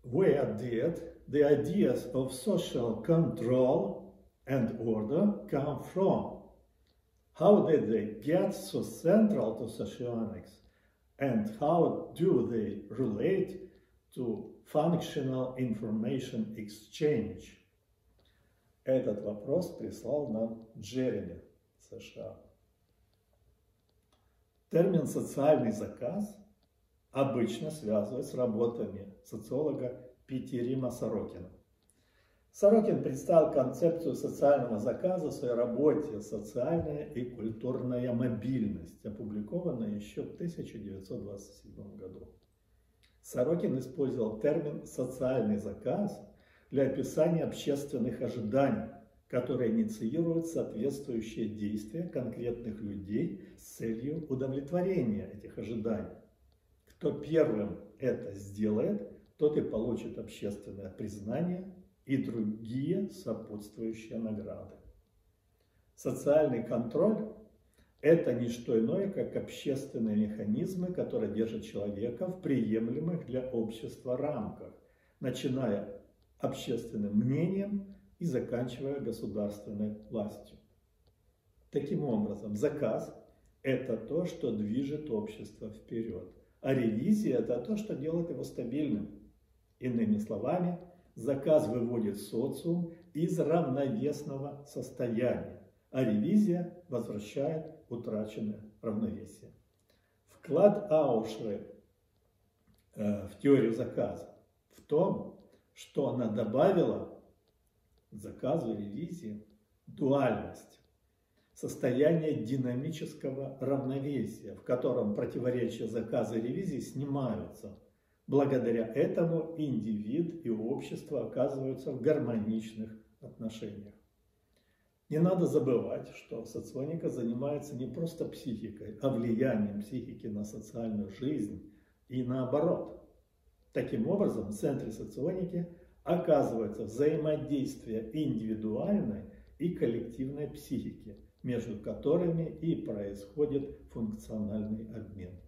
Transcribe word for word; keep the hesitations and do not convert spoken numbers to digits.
where did the ideas of social control and order come from? How did they get so central to socionics? And how do they relate to functional information exchange? Этот вопрос прислал нам Джереми, США. Термин «социальный заказ» обычно связывают с работами социолога Питерима Сорокина. Сорокин представил концепцию социального заказа в своей работе «Социальная и культурная мобильность», опубликованной еще в тысяча девятьсот двадцать седьмом году. Сорокин использовал термин «социальный заказ» для описания общественных ожиданий, которые инициируют соответствующие действия конкретных людей с целью удовлетворения этих ожиданий. Кто первым это сделает, тот и получит общественное признание и другие сопутствующие награды. Социальный контроль – это не что иное, как общественные механизмы, которые держат человека в приемлемых для общества рамках, начиная общественным мнением и заканчивая государственной властью. Таким образом, заказ – это то, что движет общество вперед, а ревизия – это то, что делает его стабильным. Иными словами, заказ выводит социум из равновесного состояния, а ревизия возвращает утраченное равновесие. Вклад Аушры э, в теорию заказа в том, что она добавила заказу и ревизии дуальность, состояние динамического равновесия, в котором противоречия заказа и ревизии снимаются. Благодаря этому индивид и общество оказываются в гармоничных отношениях. Не надо забывать, что соционика занимается не просто психикой, а влиянием психики на социальную жизнь и наоборот. Таким образом, в центре соционики оказывается взаимодействие индивидуальной и коллективной психики, между которыми и происходит функциональный обмен.